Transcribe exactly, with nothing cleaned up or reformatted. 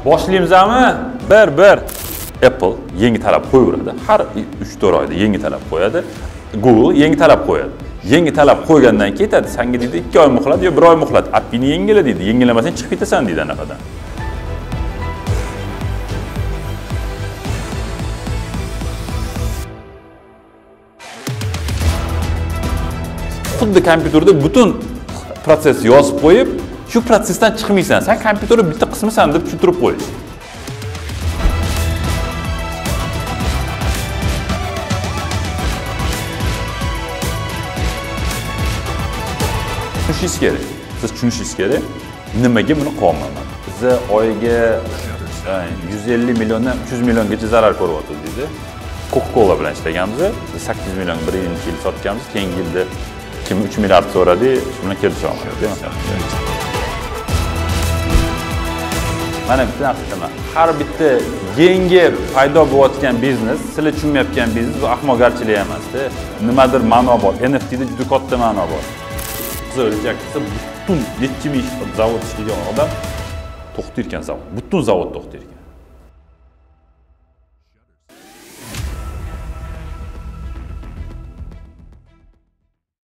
Boshlayapmizmi? bir bir Apple yangi talab qo'yaveradi. Har uch to'rt oyda yangi talab qo'yadi. Google yangi talab qo'yadi. Yangi talab qo'ygandan ketadi. Senga deydi ikki oy muhlat yo bir oy muhlat. Appini yengila deydi. Yengilamasang chiqib ketasan deydi anaqadan. Xuddi kompyuterda butun proses yozib qo'yib, shu prosesdan chiqmaysan. Sen kompyuterning bitta qismisan deb tushuntirib qo'yish. Tushunishingiz kerak. Siz tushunishingiz kerak. Nimaga buni qilmayman? Biz oyiga yuz ellik milliondan uch yuz milliongacha zarar ko'ryapmiz deydi. Coca-Cola bilan ishlaganmiz. sakkiz million bir yil sotganmiz. Keyingi yilda kim uch milliard so'radi, shu bilan kelisha olmaydi. Mana bitta narsa, har bitta yangi paydo bo'layotgan biznes, sizlar tushunmayotgan biznes bu ahmoqgarchilik emasda. Nimadir ma'no bor. N F T da juda katta ma'no bor. O'ljaksa butun necha ming zavod ishlagan odam to'xtirgan zavod. Butun zavod to'xtirgan.